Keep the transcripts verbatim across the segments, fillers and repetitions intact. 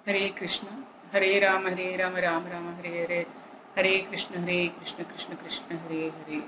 हरे कृष्ण हरे राम हरे राम राम राम हरे हरे हरे कृष्ण हरे कृष्ण कृष्ण कृष्ण हरे हरे.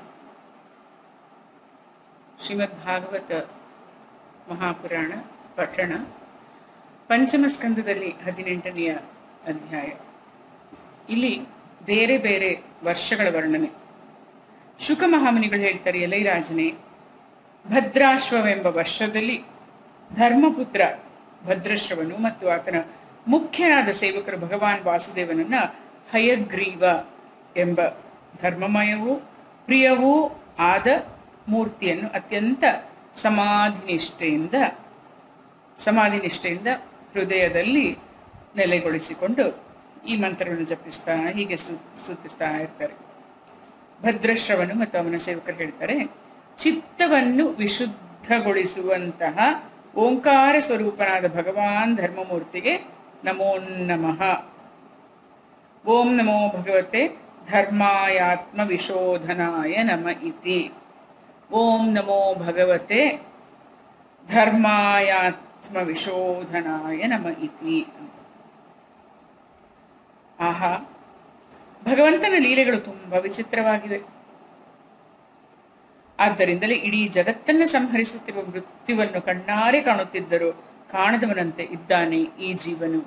ಶ್ರೀಮದ್ ಭಾಗವತ ಮಹಾಪುರಾಣ ಪಠಣ ಪಂಚಮ ಸ್ಕಂದದಲ್ಲಿ ಹದಿನೆಂಟನೆಯ ಅಧ್ಯಾಯ. ಇಲ್ಲಿ ಬೇರೆ ಬೇರೆ ವರ್ಷಗಳ ವರ್ಣನೆ. ಶುಕ ಮಹಾಮುನಿಗಳು ಹೇಳ್ತಾರೆ, ಎಲೈ ರಾಜನೇ, ಭದ್ರಾಶ್ವವೆಂಬ ವರ್ಷದಲ್ಲಿ ಧರ್ಮಪುತ್ರ ಭದ್ರಶ್ರವನು ಮತ್ತು ಆತನ ಮುಖ್ಯನಾದ ಸೇವಕರು ಭಗವಾನ್ ವಾಸುದೇವನನ್ನ ಹಯಗ್ರೀವ ಎಂಬ ಧರ್ಮಮಯವೂ ಪ್ರಿಯವೂ ಆದ ಮೂರ್ತಿಯನ್ನು ಅತ್ಯಂತ ಸಮಾಧಿನಿಷ್ಠೆಯಿಂದ ಸಮಾಧಿನಿಷ್ಠೆಯಿಂದ ಹೃದಯದಲ್ಲಿ ನೆಲೆಗೊಳಿಸಿಕೊಂಡು ಈ ಮಂತ್ರವನ್ನು ಜಪಿಸ್ತಾ ಹೀಗೆ ಸ್ತುತಿಸ್ತಾ ಇರ್ತಾರೆ. ಭದ್ರಶ್ರವನು ಮತ್ತು ಅವನ ಸೇವಕರು ಹೇಳ್ತಾರೆ, ಚಿತ್ತವನ್ನು ವಿಶುದ್ಧಗೊಳಿಸುವಂತಹ ಓಂಕಾರ ಸ್ವರೂಪನಾದ ಭಗವಾನ್ ಧರ್ಮಮೂರ್ತಿಗೆ ನಮೋ ನಮಃ. ಓಂ ನಮೋ ಭಗವತೆ ಧರ್ಮಾಯಾತ್ಮ ವಿಶೋಧನಾಯ ನಮ ಇತಿ. ಓಂ ನಮೋ ಭಗವತೆ ಧರ್ಮಾಯಾತ್ಮ ವಿಶೋಧನಾಯ ನಮ ಇತಿ. ಆಹಾ, ಭಗವಂತನ ಲೀಲೆಗಳು ತುಂಬಾ ವಿಚಿತ್ರವಾಗಿವೆ. ಆದ್ದರಿಂದಲೇ ಇಡೀ ಜಗತ್ತನ್ನು ಸಂಹರಿಸುತ್ತಿರುವ ಮೃತ್ಯುವನ್ನು ಕಣ್ಣಾರೆ ಕಾಣುತ್ತಿದ್ದರೂ ಕಾಣದವನಂತೆ ಇದ್ದಾನೆ ಈ ಜೀವನು.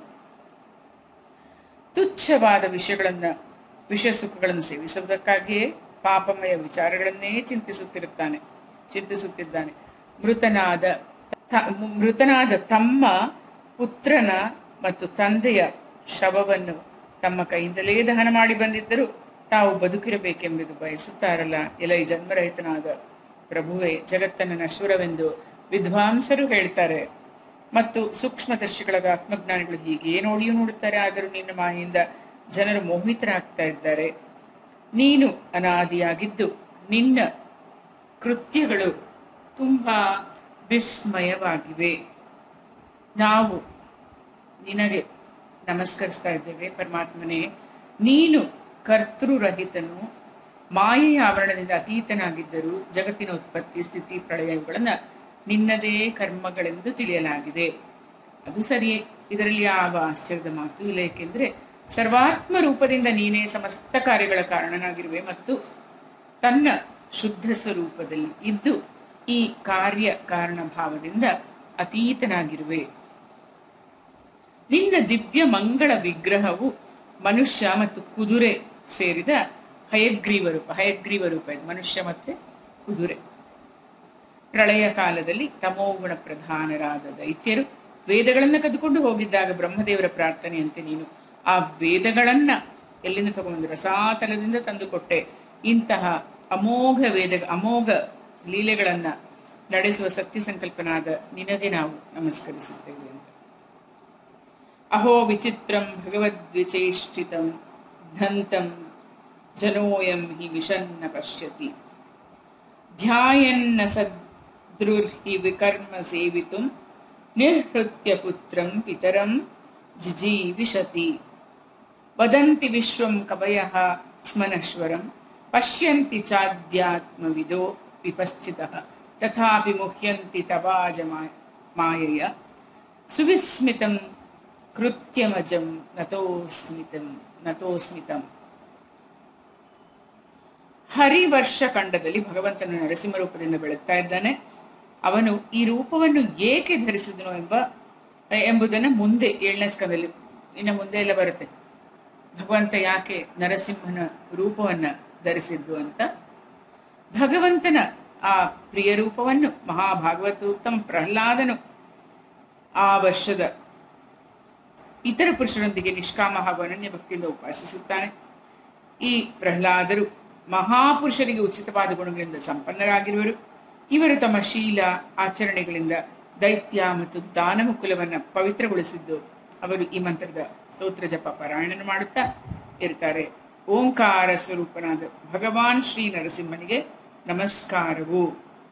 ತುಚ್ಛವಾದ ವಿಷಯಗಳನ್ನ ವಿಷಯ ಸುಖಗಳನ್ನು ಸೇವಿಸುವುದಕ್ಕಾಗಿಯೇ ಪಾಪಮಯ ವಿಚಾರಗಳನ್ನೇ ಚಿಂತಿಸುತ್ತಿರುತ್ತಾನೆ ಚಿಂತಿಸುತ್ತಿದ್ದಾನೆ ಮೃತನಾದ ಮೃತನಾದ ತಮ್ಮ ಪುತ್ರನ ಮತ್ತು ತಂದೆಯ ಶವವನ್ನು ತಮ್ಮ ಕೈಯಿಂದಲೇ ದಹನ ಮಾಡಿ ಬಂದಿದ್ದರೂ ತಾವು ಬದುಕಿರಬೇಕೆಂಬುದು ಬಯಸುತ್ತಾರಲ್ಲ. ಎಲೈ ಜನ್ಮರಹಿತನಾದ ಪ್ರಭುವೇ, ಜಗತ್ತನ್ನು ನಶ್ವರವೆಂದು ವಿದ್ವಾಂಸರು ಹೇಳ್ತಾರೆ ಮತ್ತು ಸೂಕ್ಷ್ಮದರ್ಶಿಗಳಾದ ಆತ್ಮಜ್ಞಾನಿಗಳು ಹೀಗೆ ನೋಡಿಯೂ ನೋಡುತ್ತಾರೆ. ಆದರೂ ನಿನ್ನ ಮಾಯೆಯಿಂದ ಜನರು ಮೋಹಿತರಾಗ್ತಾ ಇದ್ದಾರೆ. ನೀನು ಅನಾದಿಯಾಗಿದ್ದು ನಿನ್ನ ಕೃತ್ಯಗಳು ತುಂಬಾ ವಿಸ್ಮಯವಾಗಿವೆ. ನಾವು ನಿನಗೆ ನಮಸ್ಕರಿಸ್ತಾ ಇದ್ದೇವೆ ಪರಮಾತ್ಮನೇ. ನೀನು ಕರ್ತೃರಹಿತನು, ಮಾಯೆಯ ಆವರಣದಿಂದ ಅತೀತನಾಗಿದ್ದರೂ ಜಗತ್ತಿನ ಉತ್ಪತ್ತಿ ಸ್ಥಿತಿ ಪ್ರಳಯಗಳನ್ನು ನಿನ್ನದೇ ಕರ್ಮಗಳೆಂದು ತಿಳಿಯಲಾಗಿದೆ. ಅದು ಸರಿಯೇ, ಇದರಲ್ಲಿ ಯಾವ ಆಶ್ಚರ್ಯದ ಮಾತು ಇಲ್ಲ. ಏಕೆಂದ್ರೆ ಸರ್ವಾತ್ಮ ರೂಪದಿಂದ ನೀನೇ ಸಮಸ್ತ ಕಾರ್ಯಗಳ ಕಾರಣನಾಗಿರುವೆ ಮತ್ತು ತನ್ನ ಶುದ್ಧ ಸ್ವರೂಪದಲ್ಲಿ ಇದ್ದು ಈ ಕಾರ್ಯ ಕಾರಣ ಭಾವದಿಂದ ಅತೀತನಾಗಿರುವೆ. ನಿನ್ನ ದಿವ್ಯ ಮಂಗಳ ವಿಗ್ರಹವು ಮನುಷ್ಯ ಮತ್ತು ಕುದುರೆ ಸೇರಿದ ಹಯಗ್ರೀವ ರೂಪ ಹಯಗ್ರೀವ ರೂಪ ಇದು ಮನುಷ್ಯ ಮತ್ತೆ ಕುದುರೆ. ಪ್ರಳಯ ಕಾಲದಲ್ಲಿ ತಮೋಗುಣ ಪ್ರಧಾನರಾದ ದೈತ್ಯರು ವೇದಗಳನ್ನ ಕದ್ದುಕೊಂಡು ಹೋಗಿದ್ದಾಗ ಬ್ರಹ್ಮದೇವರ ಪ್ರಾರ್ಥನೆಯಂತೆ ನೀನು ಆ ವೇದಗಳನ್ನ ಎಲ್ಲಿಂದ ತಗೊಂಡು ರಸಾತಲದಿಂದ ತಂದುಕೊಟ್ಟೆ. ಇಂತಹ ಅಮೋಘ ವೇದ ಅಮೋಘ ಲೀಲೆಗಳನ್ನ ನಡೆಸುವ ಸತ್ಯ ಸಂಕಲ್ಪನಾದ ನಿನಗೆ ನಾವು ನಮಸ್ಕರಿಸುತ್ತೇವೆ ಅಂತ. ಅಹೋ ವಿಚಿತ್ರಂ ಭಗವದ್ವಿಚೇಷ್ಟಿತಂ ಧಂತಂ ಜನೋಯಂ ಹಿ ವಿಷನ್ನ ಪಶ್ಯತಿ ಧ್ಯಾಯನ್ನ ಸದೃರ್ಹಿ ವಿಕರ್ಮ ಸೇವಿತುಂ ನಿರ್ಹೃತ್ಯ ಪುತ್ರಂ ಪಿತರಂ ಜಿಜೀವಿಷತಿ. ವದಂತಿ ವಿಶ್ವಂ ಕವಯಃ ಸ್ಮನಶ್ವರಂ ಪಶ್ಯಂತಿ ಚಾಧ್ಯಾತ್ಮವಿದೋ ವಿಪಶ್ಚಿತಃ ತಥಾಪಿ ಮುಹ್ಯಂತಿ ತವಾಜ ಮಾಯೆಯ ಸುವಿಸ್ಮಿತಂ ಕೃತ್ಯಮಜಂ ನತೋಸ್ಮಿತಂ ನತೋಸ್ಮಿತಂ. ಹರಿವರ್ಷ ಖಂಡದಲ್ಲಿ ಭಗವಂತನು ನರಸಿಂಹ ರೂಪದಿಂದ ಬೆಳಗ್ತಾ ಇದ್ದಾನೆ. ಅವನು ಈ ರೂಪವನ್ನು ಏಕೆ ಧರಿಸಿದನು ಎಂಬ ಎಂಬುದನ್ನು ಮುಂದೆ ಏಳನೇ ಸ್ಕಂದದಲ್ಲಿ ಇನ್ನು ಮುಂದೆ ಎಲ್ಲ ಬರುತ್ತೆ. ಭಗವಂತ ಯಾಕೆ ನರಸಿಂಹನ ರೂಪವನ್ನ ಧರಿಸಿದ್ದು ಅಂತ. ಭಗವಂತನ ಆ ಪ್ರಿಯ ರೂಪವನ್ನು ಮಹಾಭಾಗವತೋತ್ತಮ ಪ್ರಹ್ಲಾದನು ಆ ವರ್ಷದ ಇತರ ಪುರುಷರೊಂದಿಗೆ ನಿಷ್ಕಾಮ ಹಾಗೂ ಅನನ್ಯ ಭಕ್ತಿಯಿಂದ ಉಪಾಸಿಸುತ್ತಾನೆ. ಈ ಪ್ರಹ್ಲಾದರು ಮಹಾಪುರುಷರಿಗೆ ಉಚಿತವಾದ ಗುಣಗಳಿಂದ ಸಂಪನ್ನರಾಗಿರುವರು. ಇವರು ತಮ್ಮ ಶೀಲ ಆಚರಣೆಗಳಿಂದ ದೈತ್ಯ ಮತ್ತು ದಾನವ ಕುಲವನ್ನ ಪವಿತ್ರಗೊಳಿಸಿದ್ದು ಅವರು ಈ ಮಂತ್ರದ ಸ್ತೋತ್ರ ಜಪ ಪಾರಾಯಣ ಮಾಡುತ್ತಾ ಇರ್ತಾರೆ. ಓಂಕಾರ ಸ್ವರೂಪನಾದ ಭಗವಾನ್ ಶ್ರೀ ನರಸಿಂಹನಿಗೆ ನಮಸ್ಕಾರವು.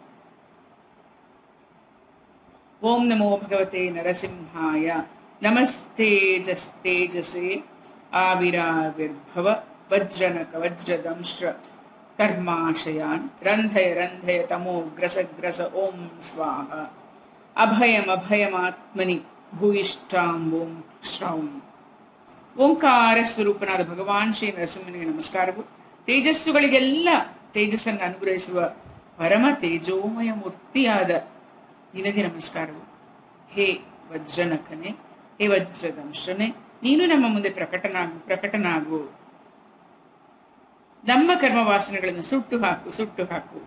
ಓಂ ನಮೋ ಭಗವತೆ ನರಸಿಂಹಾಯ ನಮಸ್ತೇಜಸ್ತೇಜಸೆ ಆವಿರಾವಿರ್ಭವ ವಜ್ರನಕ ವಜ್ರದಂಶ್ರ ಕರ್ಮಾಶಯಾನ್ ರಂಧಯ ರಂಧಯ ತಮೋ ಗ್ರಸ ಗ್ರಸ ಓಂ ಸ್ವಾಹ. ಅಭಯಂ ಅಭಯಮಾತ್ಮನಿ ಭೂಯಿಷ್ಠಾಂ ಓಂ ಶ್ರೌಂ ಓಂಕಾರ ಸ್ವರೂಪನಾದ ಭಗವಾನ್ ಶ್ರೀ ನರಸಿಂಹನಿಗೆ ನಮಸ್ಕಾರವು. ತೇಜಸ್ಸುಗಳಿಗೆಲ್ಲ ತೇಜಸ್ಸನ್ನು ಅನುಗ್ರಹಿಸುವ ಪರಮ ತೇಜೋಮಯ ಮೂರ್ತಿಯಾದ ನಿನಗೆ ನಮಸ್ಕಾರವು. ಹೇ ವಜ್ರನಖನೆ, ಹೇ ವಜ್ರದಂಶನೆ, ನೀನು ನಮ್ಮ ಮುಂದೆ ಪ್ರಕಟನಾಗು ಪ್ರಕಟನಾಗು ನಮ್ಮ ಕರ್ಮ ವಾಸನೆಗಳನ್ನು ಸುಟ್ಟು ಹಾಕು ಸುಟ್ಟು ಹಾಕು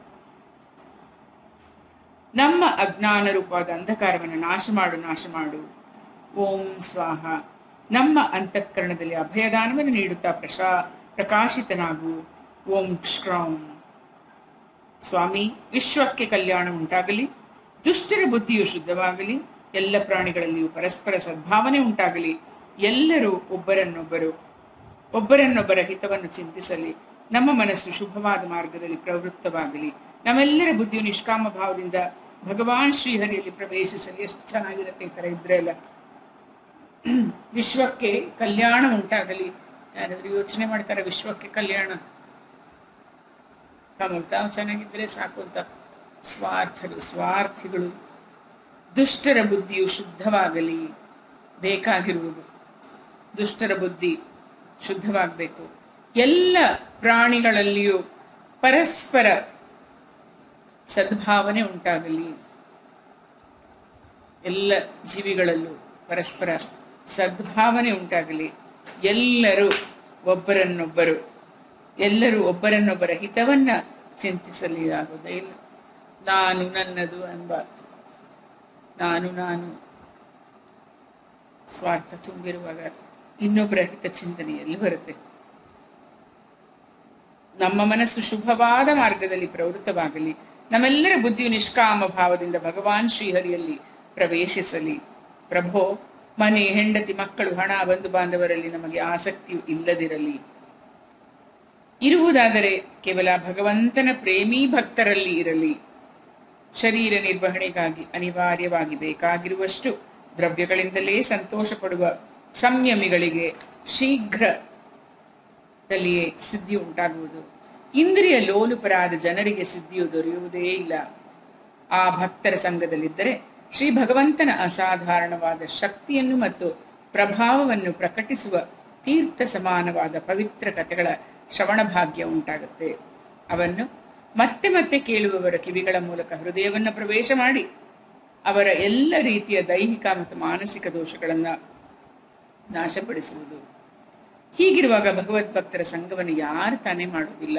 ನಮ್ಮ ಅಜ್ಞಾನ ರೂಪವಾದ ಅಂಧಕಾರವನ್ನು ನಾಶ ಮಾಡು ನಾಶ ಮಾಡು. ಓಂ ಸ್ವಾಹ. ನಮ್ಮ ಅಂತಃಕರಣದಲ್ಲಿ ಅಭಯದಾನವನ್ನು ನೀಡುತ್ತಾ ಪ್ರಶಾ ಪ್ರಕಾಶಿತನಾಗು. ಓಂ ಶ್ರೌಂ. ಸ್ವಾಮಿ, ವಿಶ್ವಕ್ಕೆ ಕಲ್ಯಾಣ ಉಂಟಾಗಲಿ, ದುಷ್ಟರ ಬುದ್ಧಿಯು ಶುದ್ಧವಾಗಲಿ, ಎಲ್ಲ ಪ್ರಾಣಿಗಳಲ್ಲಿಯೂ ಪರಸ್ಪರ ಸದ್ಭಾವನೆ ಉಂಟಾಗಲಿ, ಎಲ್ಲರೂ ಒಬ್ಬರನ್ನೊಬ್ಬರು ಒಬ್ಬರನ್ನೊಬ್ಬರ ಹಿತವನ್ನು ಚಿಂತಿಸಲಿ, ನಮ್ಮ ಮನಸ್ಸು ಶುಭವಾದ ಮಾರ್ಗದಲ್ಲಿ ಪ್ರವೃತ್ತವಾಗಲಿ, ನಮ್ಮೆಲ್ಲರ ಬುದ್ಧಿಯು ನಿಷ್ಕಾಮ ಭಾವದಿಂದ ಭಗವಾನ್ ಶ್ರೀಹರಿಯಲ್ಲಿ ಪ್ರವೇಶಿಸಲಿ. ಎಷ್ಟು ಚೆನ್ನಾಗಿರುತ್ತೆ ಈ ತರ ಇದ್ರೆ ಎಲ್ಲ. ವಿಶ್ವಕ್ಕೆ ಕಲ್ಯಾಣ ಉಂಟಾಗಲಿ. ಯಾರಾದ್ರೂ ಯೋಚನೆ ಮಾಡ್ತಾರೆ ವಿಶ್ವಕ್ಕೆ ಕಲ್ಯಾಣ ತಾವು ಚೆನ್ನಾಗಿದ್ರೆ ಸಾಕು ಅಂತ. ಸ್ವಾರ್ಥರು ಸ್ವಾರ್ಥಿಗಳು, ದುಷ್ಟರ ಬುದ್ಧಿಯು ಶುದ್ಧವಾಗಲಿ. ಬೇಕಾಗಿರುವುದು ದುಷ್ಟರ ಬುದ್ಧಿ ಶುದ್ಧವಾಗಬೇಕು. ಎಲ್ಲ ಪ್ರಾಣಿಗಳಲ್ಲಿಯೂ ಪರಸ್ಪರ ಸದ್ಭಾವನೆ ಉಂಟಾಗಲಿ. ಎಲ್ಲ ಜೀವಿಗಳಲ್ಲೂ ಪರಸ್ಪರ ಸದ್ಭಾವನೆ ಉಂಟಾಗಲಿ. ಎಲ್ಲರೂ ಒಬ್ಬರನ್ನೊಬ್ಬರು ಎಲ್ಲರೂ ಒಬ್ಬರನ್ನೊಬ್ಬರ ಹಿತವನ್ನ ಚಿಂತಿಸಲಿ. ಆಗೋದೇ ಇಲ್ಲ. ನಾನು ನನ್ನದು ಎಂಬ ನಾನು ನಾನು ಸ್ವಾರ್ಥ ತುಂಬಿರುವಾಗ ಇನ್ನೊಬ್ಬರ ಹಿತ ಚಿಂತನೆ ಎಲ್ಲಿ ಬರುತ್ತೆ? ನಮ್ಮ ಮನಸ್ಸು ಶುಭವಾದ ಮಾರ್ಗದಲ್ಲಿ ಪ್ರವೃತ್ತವಾಗಲಿ, ನಮ್ಮೆಲ್ಲರ ಬುದ್ಧಿಯು ನಿಷ್ಕಾಮ ಭಾವದಿಂದ ಭಗವಾನ್ ಶ್ರೀಹರಿಯಲ್ಲಿ ಪ್ರವೇಶಿಸಲಿ. ಪ್ರಭೋ, ಮನೆ, ಹೆಂಡತಿ, ಮಕ್ಕಳು, ಹಣ, ಬಂಧು ಬಾಂಧವರಲ್ಲಿ ನಮಗೆ ಆಸಕ್ತಿಯು ಇಲ್ಲದಿರಲಿ. ಇರುವುದಾದರೆ ಕೇವಲ ಭಗವಂತನ ಪ್ರೇಮಿ ಭಕ್ತರಲ್ಲಿ ಇರಲಿ. ಶರೀರ ನಿರ್ವಹಣೆಗಾಗಿ ಅನಿವಾರ್ಯವಾಗಿ ಬೇಕಾಗಿರುವಷ್ಟು ದ್ರವ್ಯಗಳಿಂದಲೇ ಸಂತೋಷ ಪಡುವ ಸಂಯಮಿಗಳಿಗೆ ಶೀಘ್ರದಲ್ಲಿಯೇ ಸಿದ್ಧಿ ಉಂಟಾಗುವುದು. ಇಂದ್ರಿಯ ಲೋಲುಪರಾದ ಜನರಿಗೆ ಸಿದ್ಧಿಯು ದೊರೆಯುವುದೇ ಇಲ್ಲ. ಆ ಭಕ್ತರ ಸಂಘದಲ್ಲಿದ್ದರೆ ಶ್ರೀ ಭಗವಂತನ ಅಸಾಧಾರಣವಾದ ಶಕ್ತಿಯನ್ನು ಮತ್ತು ಪ್ರಭಾವವನ್ನು ಪ್ರಕಟಿಸುವ ತೀರ್ಥ ಸಮಾನವಾದ ಪವಿತ್ರ ಕಥೆಗಳ ಶ್ರವಣ ಭಾಗ್ಯ ಉಂಟಾಗುತ್ತೆ. ಅವನ್ನು ಮತ್ತೆ ಮತ್ತೆ ಕೇಳುವವರ ಕಿವಿಗಳ ಮೂಲಕ ಹೃದಯವನ್ನು ಪ್ರವೇಶ ಮಾಡಿ ಅವರ ಎಲ್ಲ ರೀತಿಯ ದೈಹಿಕ ಮತ್ತು ಮಾನಸಿಕ ದೋಷಗಳನ್ನ ನಾಶಪಡಿಸುವುದು. ಹೀಗಿರುವಾಗ ಭಗವದ್ಭಕ್ತರ ಸಂಘವನ್ನು ಯಾರು ತಾನೇ ಮಾಡುವುದಿಲ್ಲ?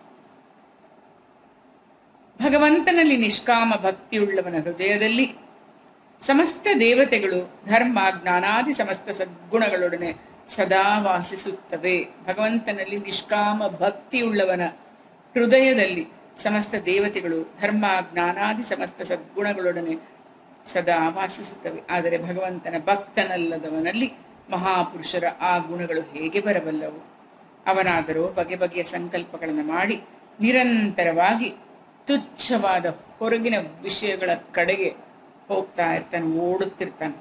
ಭಗವಂತನಲ್ಲಿ ನಿಷ್ಕಾಮ ಭಕ್ತಿಯುಳ್ಳವನ ಹೃದಯದಲ್ಲಿ ಸಮಸ್ತ ದೇವತೆಗಳು ಧರ್ಮ ಜ್ಞಾನಾದಿ ಸಮಸ್ತ ಸದ್ಗುಣಗಳೊಡನೆ ಸದಾ ವಾಸಿಸುತ್ತವೆ. ಭಗವಂತನಲ್ಲಿ ನಿಷ್ಕಾಮ ಭಕ್ತಿಯುಳ್ಳವನ ಹೃದಯದಲ್ಲಿ ಸಮಸ್ತ ದೇವತೆಗಳು ಧರ್ಮ ಜ್ಞಾನಾದಿ ಸಮಸ್ತ ಸದ್ಗುಣಗಳೊಡನೆ ಸದಾ ವಾಸಿಸುತ್ತವೆ. ಆದರೆ ಭಗವಂತನ ಭಕ್ತನಲ್ಲದವನಲ್ಲಿ ಮಹಾಪುರುಷರ ಆ ಗುಣಗಳು ಹೇಗೆ ಬರಬಲ್ಲವು? ಅವನಾದರೂ ಬಗೆ ಬಗೆಯ ಸಂಕಲ್ಪಗಳನ್ನು ಮಾಡಿ ನಿರಂತರವಾಗಿ ತುಚ್ಛವಾದ ಹೊರಗಿನ ವಿಷಯಗಳ ಕಡೆಗೆ ಹೋಗ್ತಾ ಇರ್ತಾನೆ, ಓಡುತ್ತಿರ್ತಾನೆ.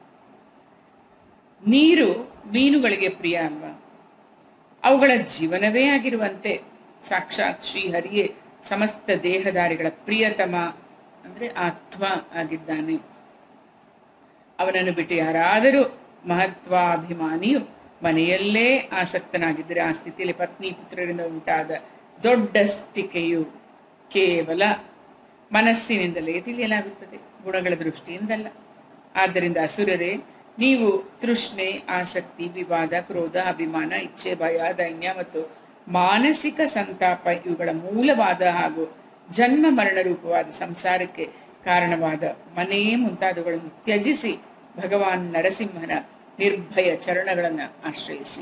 ನೀರು ಮೀನುಗಳಿಗೆ ಪ್ರಿಯ ಅಲ್ವಾ? ಅವುಗಳ ಜೀವನವೇ ಆಗಿರುವಂತೆ ಸಾಕ್ಷಾತ್ ಶ್ರೀಹರಿಯೇ ಸಮಸ್ತ ದೇಹದಾರಿಗಳ ಪ್ರಿಯತಮ ಅಂದ್ರೆ ಆತ್ಮ ಆಗಿದ್ದಾನೆ. ಅವನನ್ನು ಬಿಟ್ಟು ಯಾರಾದರೂ ಮಹತ್ವಾಭಿಮಾನಿಯು ಮನೆಯಲ್ಲೇ ಆಸಕ್ತನಾಗಿದ್ದರೆ ಆ ಸ್ಥಿತಿಯಲ್ಲಿ ಪತ್ನಿ ಪುತ್ರರಿಂದ ಉಂಟಾದ ದೊಡ್ಡ ಸ್ಥಿಕೆಯು ಕೇವಲ ಮನಸ್ಸಿನಿಂದಲೇ ತಿಳಿಯಲಾಗುತ್ತದೆ, ಗುಣಗಳ ದೃಷ್ಟಿಯಿಂದಲ್ಲ. ಆದ್ದರಿಂದ ಅಸುರರೇ, ನೀವು ತೃಷ್ಣೆ, ಆಸಕ್ತಿ, ವಿವಾದ, ಕ್ರೋಧ, ಅಭಿಮಾನ, ಇಚ್ಛೆ, ಭಯ, ದೈನ್ಯ ಮತ್ತು ಮಾನಸಿಕ ಸಂತಾಪ ಇವುಗಳ ಮೂಲವಾದ ಹಾಗೂ ಜನ್ಮ ಮರಣ ರೂಪವಾದ ಸಂಸಾರಕ್ಕೆ ಕಾರಣವಾದ ಮನೆ ಮುಂತಾದವುಗಳನ್ನು ತ್ಯಜಿಸಿ ಭಗವಾನ್ ನರಸಿಂಹನ ನಿರ್ಭಯ ಚರಣಗಳನ್ನು ಆಶ್ರಯಿಸಿ.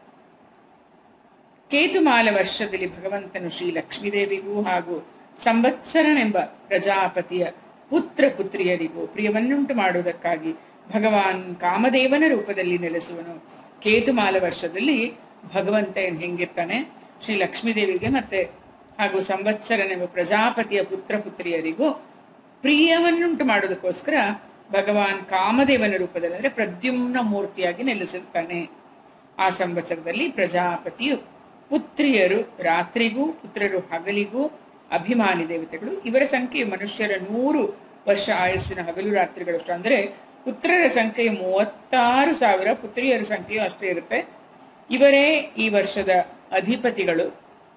ಕೇತುಮಾಲ ವರ್ಷದಲ್ಲಿ ಭಗವಂತನು ಶ್ರೀ ಲಕ್ಷ್ಮೀದೇವಿಗೂ ಹಾಗೂ ಸಂವತ್ಸರನೆಂಬ ಪ್ರಜಾಪತಿಯ ಪುತ್ರ ಪುತ್ರಿಯರಿಗೂ ಪ್ರಿಯವನ್ನುಂಟು ಮಾಡುವುದಕ್ಕಾಗಿ ಭಗವಾನ್ ಕಾಮದೇವನ ರೂಪದಲ್ಲಿ ನೆಲೆಸುವನು. ಕೇತುಮಾಲ ವರ್ಷದಲ್ಲಿ ಭಗವಂತ ಏನ್ ಹೆಂಗಿರ್ತಾನೆ, ಶ್ರೀ ಲಕ್ಷ್ಮೀದೇವಿಗೆ ಮತ್ತೆ ಹಾಗೂ ಸಂವತ್ಸರನೆಂಬ ಪ್ರಜಾಪತಿಯ ಪುತ್ರ ಪುತ್ರಿಯರಿಗೂ ಪ್ರಿಯವನ್ನುಂಟು ಮಾಡೋದಕ್ಕೋಸ್ಕರ ಭಗವಾನ್ ಕಾಮದೇವನ ರೂಪದಲ್ಲಿ ಅಂದ್ರೆ ಪ್ರದ್ಯುಮ್ನ ಮೂರ್ತಿಯಾಗಿ ನೆಲೆಸಿರ್ತಾನೆ. ಆ ಸಂವತ್ಸರದಲ್ಲಿ ಪ್ರಜಾಪತಿಯು ಪುತ್ರಿಯರು ರಾತ್ರಿಗೂ ಪುತ್ರರು ಹಗಲಿಗೂ ಅಭಿಮಾನಿ ದೇವತೆಗಳು. ಇವರ ಸಂಖ್ಯೆಯು ಮನುಷ್ಯರ ನೂರು ವರ್ಷ ಆಯಸ್ಸಿನ ಹಗಲು ರಾತ್ರಿಗಳಷ್ಟು. ಅಂದ್ರೆ ಪುತ್ರರ ಸಂಖ್ಯೆ ಮೂವತ್ತಾರು ಸಾವಿರ, ಪುತ್ರಿಯರ ಸಂಖ್ಯೆಯು ಅಷ್ಟೇ ಇರುತ್ತೆ. ಇವರೇ ಈ ವರ್ಷದ ಅಧಿಪತಿಗಳು.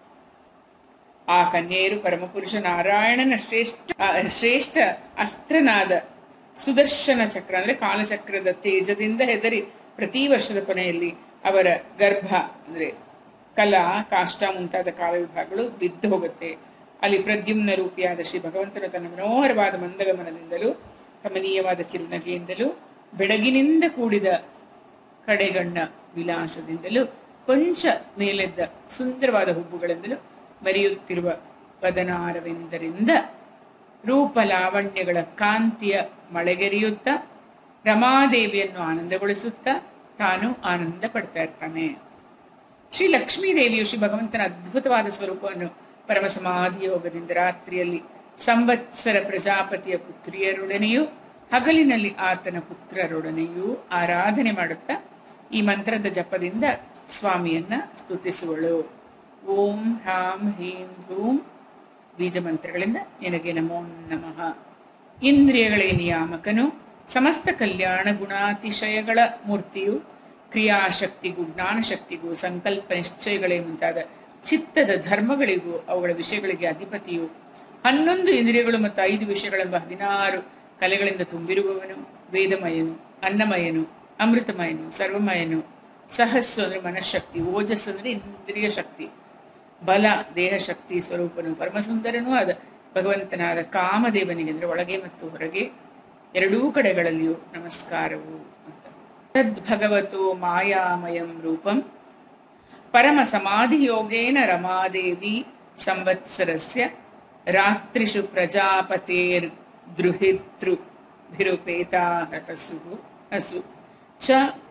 ಆ ಕನ್ಯೆಯರು ಪರಮಪುರುಷ ನಾರಾಯಣನ ಶ್ರೇಷ್ಠ ಶ್ರೇಷ್ಠ ಅಸ್ತ್ರನಾದ ಸುದರ್ಶನ ಚಕ್ರ ಅಂದ್ರೆ ಕಾಲಚಕ್ರದ ತೇಜದಿಂದ ಹೆದರಿ ಪ್ರತಿ ವರ್ಷದ ಕೊನೆಯಲ್ಲಿ ಅವರ ಗರ್ಭ ಅಂದ್ರೆ ಕಲಾ ಕಾಷ್ಟ ಮುಂತಾದ ಕಾಲ ವಿಭಾಗಗಳು ಬಿದ್ದು ಹೋಗುತ್ತೆ. ಅಲ್ಲಿ ಪ್ರದ್ಯುಮ್ನ ರೂಪಿಯಾದ ಶ್ರೀ ಭಗವಂತನು ತನ್ನ ಮನೋಹರವಾದ ಮಂದಗಮನದಿಂದಲೂ ಕಮನೀಯವಾದ ಕಿರುನಗೆಯಿಂದಲೂ ಬೆಳಗಿನಿಂದ ಕೂಡಿದ ಕಡೆಗಣ್ಣ ವಿಲಾಸದಿಂದಲೂ ಕೊಂಚ ಮೇಲೆದ್ದ ಸುಂದರವಾದ ಹುಬ್ಬುಗಳಿಂದಲೂ ಮರೆಯುತ್ತಿರುವ ಪದನಾರವೆಂದರಿಂದ ರೂಪ ಲಾವಣ್ಯಗಳ ಕಾಂತಿಯ ಮಳೆಗೆರೆಯುತ್ತಾ ರಮಾದೇವಿಯನ್ನು ಆನಂದಗೊಳಿಸುತ್ತಾ ತಾನು ಆನಂದ ಪಡ್ತಾ ಇರ್ತಾನೆ. ಶ್ರೀ ಲಕ್ಷ್ಮೀದೇವಿಯು ಶ್ರೀ ಭಗವಂತನ ಅದ್ಭುತವಾದ ಸ್ವರೂಪವನ್ನು ಪರಮ ಸಮಾಧಿ ಯೋಗದಿಂದ ರಾತ್ರಿಯಲ್ಲಿ ಸಂವತ್ಸರ ಪ್ರಜಾಪತಿಯ ಪುತ್ರಿಯರೊಡನೆಯೂ ಹಗಲಿನಲ್ಲಿ ಆತನ ಪುತ್ರರೊಡನೆಯೂ ಆರಾಧನೆ ಮಾಡುತ್ತಾ ಈ ಮಂತ್ರದ ಜಪದಿಂದ ಸ್ವಾಮಿಯನ್ನ ಸ್ತುತಿಸುವಳು. ಓಂ ಹ್ರಾಂ ಹೀಂ ಹ್ರೂಂ ಬೀಜ ಮಂತ್ರಗಳಿಂದ ನಿನಗೆ ನಮೋ ನಮಃ. ಇಂದ್ರಿಯಗಳೇ ನಿಯಾಮಕನು, ಸಮಸ್ತ ಕಲ್ಯಾಣ ಗುಣಾತಿಶಯಗಳ ಮೂರ್ತಿಯು, ಕ್ರಿಯಾಶಕ್ತಿಗೂ ಜ್ಞಾನಶಕ್ತಿಗೂ ಸಂಕಲ್ಪ ನಿಶ್ಚಯಗಳೇ ಮುಂತಾದ ಚಿತ್ತದ ಧರ್ಮಗಳಿಗೂ ಅವುಗಳ ವಿಷಯಗಳಿಗೆ ಅಧಿಪತಿಯು, ಹನ್ನೊಂದು ಇಂದ್ರಿಯಗಳು ಮತ್ತು ಐದು ವಿಷಯಗಳೆಂಬ ಹದಿನಾರು ಕಲೆಗಳಿಂದ ತುಂಬಿರುವವನು, ವೇದಮಯನು, ಅನ್ನಮಯನು, ಅಮೃತಮಯನು, ಸರ್ವಮಯನು, ಸಹಸ್ಸು ಅಂದ್ರೆ ಮನಃಶಕ್ತಿ, ಓಜಸ್ಸು ಅಂದ್ರೆ ಇಂದ್ರಿಯ ಶಕ್ತಿ, ಬಲ ದೇಹ ಶಕ್ತಿ ಸ್ವರೂಪನು, ಪರಮಸುಂದರನೂ ಆದ ಭಗವಂತನಾದ ಕಾಮದೇವನಿಗೆ ಅಂದ್ರೆ ಒಳಗೆ ಮತ್ತು ಹೊರಗೆ ಎರಡೂ ಕಡೆಗಳಲ್ಲಿಯೂ ನಮಸ್ಕಾರವು ಅಂತ. ತದ್ಭಗವತೋ ಮಾಯಾಮಯಂ ರೂಪಂ ಪರಮ ಸಮಾಧಿ ಯೋಗೇನ ರಮಾದೇವಿ ಸಂವತ್ಸರಸ್ಯ ರಾತ್ರಿಷು ಪ್ರಜಾಪತೇರ್ ದೃಹಿತೃ ಭಿರುಪೇತಾ ಹಸು ಹಸು ಚ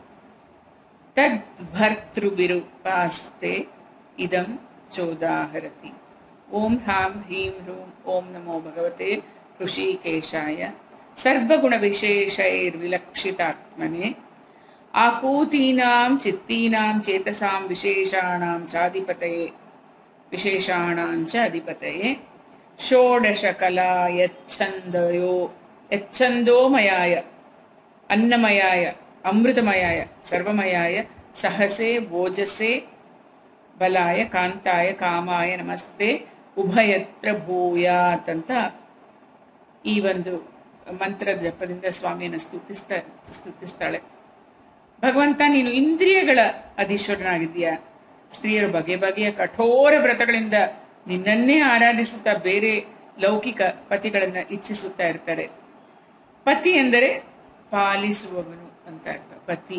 ತದ್ಭರ್ತೃಭಿರುಪಾಸ್ತೆ ಇದಂ ಚೋದಾಹರತಿ. ಓಂ ಹ್ರಾಂ ಹೀಂ ಹ್ರೂಂ ಓಂ ನಮೋ ಭಗವತೆ ಋಷಿಕೇಶಾಯ ಸರ್ವಗುಣ ವಿಶೇಷೈರ್ವಿಲಕ್ಷಿತಾತ್ಮನೆ ಆಕೂತೀನಾಂ ಚಿತ್ತೀನಾಂ ಚೇತಸಾಂ ವಿಶೇಷಾಣಾಂ ಚಾಧಿಪತಯೇ ವಿಶೇಷಾಣಾಂ ಚ ಅಧಿಪತಯೇ ಷೋಡಶ ಕಲಾ ಯಚ್ಛಂದಯೋ ಯಚ್ಛಂದೋಮಯಾಯ ಅನ್ನಮಯಾಯ ಅಮೃತಮಯಾಯ ಸರ್ವಮಯಾಯ ಸಹಸೆ ಓಜಸೆ ಬಲಾಯ ಕಾಂತಾಯ ಕಾಮಾಯ ನಮಸ್ತೆ ಉಭಯತ್ರ ಭೂಯಾತ್ ಅಂತ ಈ ಒಂದು ಮಂತ್ರದ ಜಪದಿಂದ ಸ್ವಾಮಿಯನ್ನು ಸ್ತುತಿಸ್ತಾ ಸ್ತುತಿಸ್ತಾಳೆ. ಭಗವಂತ, ನೀನು ಇಂದ್ರಿಯಗಳ ಅಧೀಶ್ವರನಾಗಿದ್ದೀಯ. ಸ್ತ್ರೀಯರು ಬಗೆ ಬಗೆಯ ಕಠೋರ ವ್ರತಗಳಿಂದ ನಿನ್ನನ್ನೇ ಆರಾಧಿಸುತ್ತಾ ಬೇರೆ ಲೌಕಿಕ ಪತಿಗಳನ್ನ ಇಚ್ಛಿಸುತ್ತಾ ಇರ್ತಾರೆ. ಪತಿ ಎಂದರೆ ಪಾಲಿಸುವವನು ಅಂತ ಅರ್ಥ, ಪತಿ.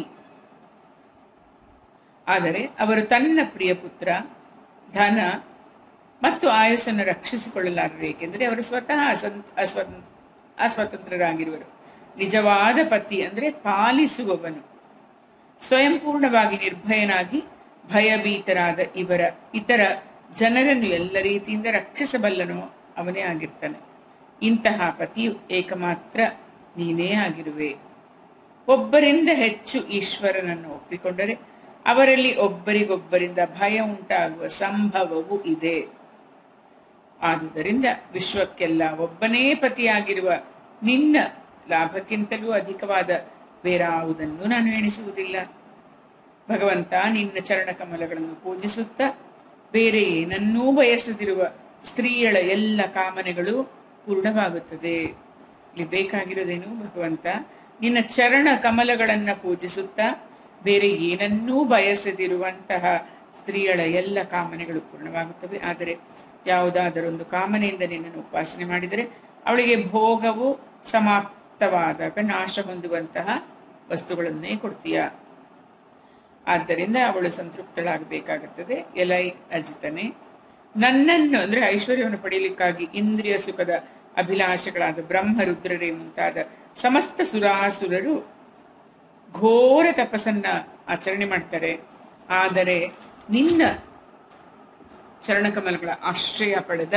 ಆದರೆ ಅವರು ತನ್ನ ಪ್ರಿಯ ಪುತ್ರ, ಧನ ಮತ್ತು ಆಯುಸ್ಸನ್ನು ರಕ್ಷಿಸಿಕೊಳ್ಳಲಾರರು, ಏಕೆಂದರೆ ಅವರು ಸ್ವತಃ ಅಸಂತ ಅಸ್ವ ಅಸ್ವತಂತ್ರರಾಗಿರುವರು. ನಿಜವಾದ ಪತಿ ಅಂದ್ರೆ ಪಾಲಿಸುವವನು. ಸ್ವಯಂಪೂರ್ಣವಾಗಿ ನಿರ್ಭಯನಾಗಿ ಭಯಭೀತರಾದ ಇವರ ಇತರ ಜನರನ್ನು ಎಲ್ಲ ರೀತಿಯಿಂದ ರಕ್ಷಿಸಬಲ್ಲನೋ ಅವನೇ ಆಗಿರ್ತಾನೆ. ಇಂತಹ ಪತಿಯು ಏಕಮಾತ್ರ ನೀನೇ ಆಗಿರುವೆ. ಒಬ್ಬರಿಂದ ಹೆಚ್ಚು ಈಶ್ವರನನ್ನು ಒಪ್ಪಿಕೊಂಡರೆ ಅವರಲ್ಲಿ ಒಬ್ಬರಿಗೊಬ್ಬರಿಂದ ಭಯ ಉಂಟಾಗುವ ಸಂಭವವೂ ಇದೆ. ಆದುದರಿಂದ ವಿಶ್ವಕ್ಕೆಲ್ಲ ಒಬ್ಬನೇ ಪತಿಯಾಗಿರುವ ನಿನ್ನ ಲಾಭಕ್ಕಿಂತಲೂ ಅಧಿಕವಾದ ಬೇರಾವುದನ್ನು ನಾನು ಎಣಿಸುವುದಿಲ್ಲ. ಭಗವಂತ, ನಿನ್ನ ಚರಣ ಕಮಲಗಳನ್ನು ಪೂಜಿಸುತ್ತಾ ಬೇರೆ ಏನನ್ನೂ ಬಯಸದಿರುವ ಸ್ತ್ರೀಯಳ ಎಲ್ಲ ಕಾಮನೆಗಳು ಪೂರ್ಣವಾಗುತ್ತದೆ. ಇಲ್ಲಿ ಬೇಕಾಗಿರೋದೇನು ಭಗವಂತ? ನಿನ್ನ ಚರಣ ಕಮಲಗಳನ್ನ ಪೂಜಿಸುತ್ತಾ ಬೇರೆ ಏನನ್ನೂ ಬಯಸದಿರುವಂತಹ ಸ್ತ್ರೀಯಳ ಎಲ್ಲ ಕಾಮನೆಗಳು ಪೂರ್ಣವಾಗುತ್ತವೆ. ಆದರೆ ಯಾವುದಾದರೊಂದು ಕಾಮನೆಯಿಂದ ನಿನ್ನನ್ನು ಉಪಾಸನೆ ಮಾಡಿದರೆ ಅವಳಿಗೆ ಭೋಗವು ಸಮಾಪ್ತವಾದಾಗ ನಾಶ ಹೊಂದುವಂತಹ ವಸ್ತುಗಳನ್ನೇ ಕೊಡ್ತೀಯ. ಆದ್ದರಿಂದ ಅವಳು ಸಂತೃಪ್ತಳಾಗಬೇಕಾಗುತ್ತದೆ. ಎಲೈ ಅಜಿತನೆ, ನನ್ನನ್ನು ಅಂದ್ರೆ ಐಶ್ವರ್ಯವನ್ನು ಪಡೆಯಲಿಕ್ಕಾಗಿ ಇಂದ್ರಿಯ ಸುಖದ ಅಭಿಲಾಷೆಗಳಾದ ಬ್ರಹ್ಮ ರುದ್ರರೇ ಮುಂತಾದ ಸಮಸ್ತ ಸುರಾಸುರರು ಘೋರ ತಪಸ್ಸನ್ನ ಆಚರಣೆ ಮಾಡ್ತಾರೆ. ಆದರೆ ನಿನ್ನ ಚರಣಕಮಲಗಳ ಆಶ್ರಯ ಪಡೆದ